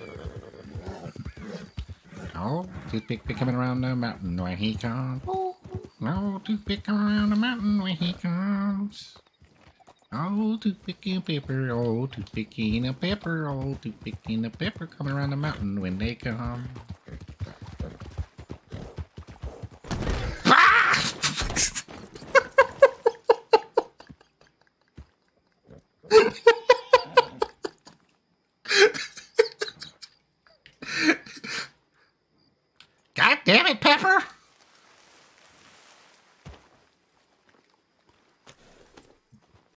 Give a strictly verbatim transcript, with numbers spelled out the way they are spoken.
Oh, toothpick be coming around the mountain when he comes. Oh, no, toothpick coming around the mountain when he comes. Oh, toothpick and pepper, oh, toothpick and a pepper, oh, toothpick and a pepper coming around the mountain when they come. Ah! God damn it, Pepper!